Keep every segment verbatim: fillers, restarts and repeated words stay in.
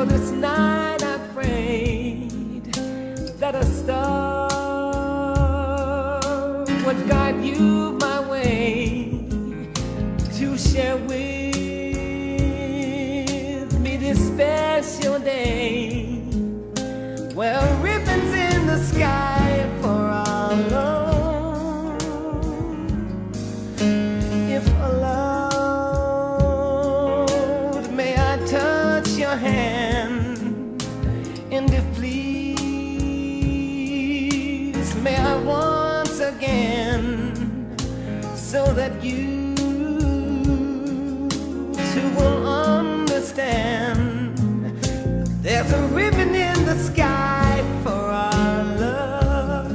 for this night I prayed that a star would guide you my way to share with me this special day. Well, ribbons in the sky for our love. If allowed, may I touch your hand, and if please, may I once again, so that you too will understand. There's a ribbon in the sky for our love.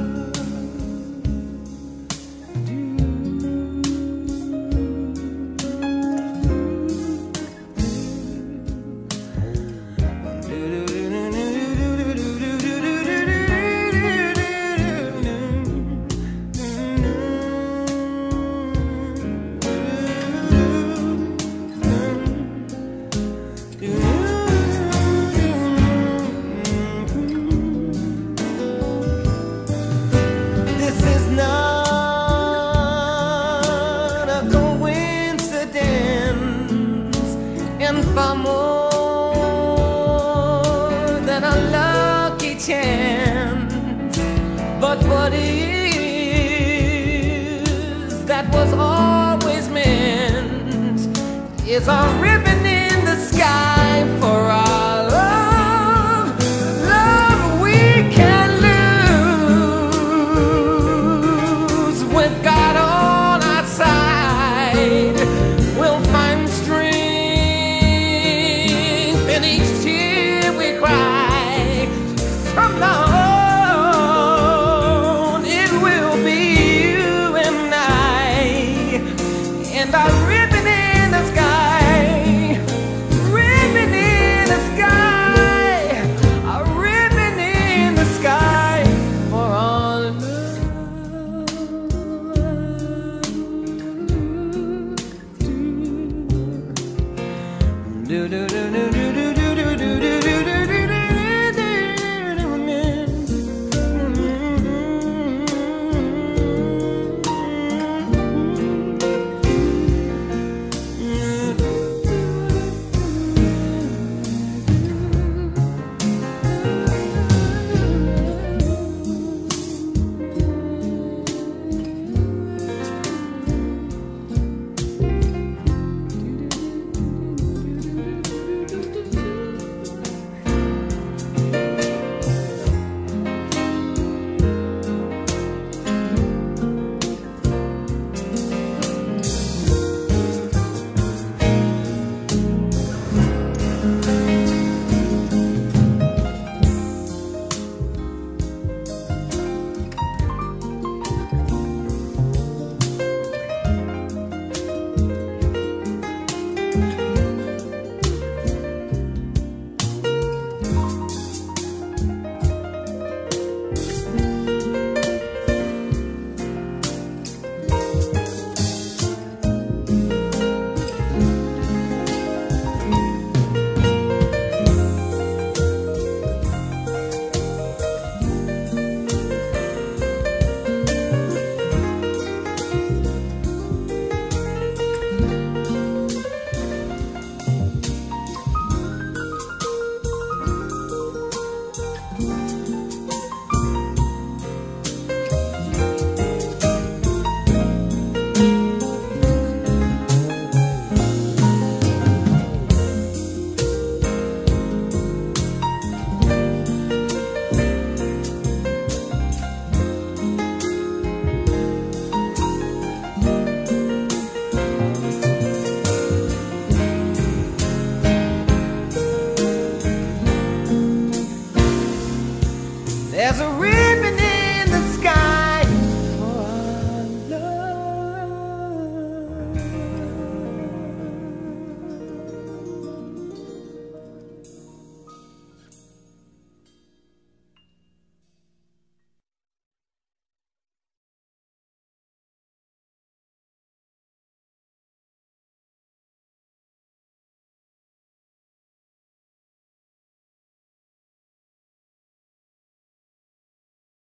Far more than a lucky chance, but what is that was always meant is a ribbon in the sky for our love. Love we can lose with God on our side. We'll find strength and each tear we cry. From now on, it will be you and I, and our ribbon in the sky, ribbon in the sky, a ribbon in the sky for all love. Do do do do.